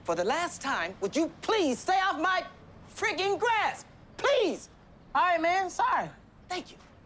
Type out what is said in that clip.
for the last time, would you please stay off my freaking grass? Please! All right, man. Sorry. Thank you.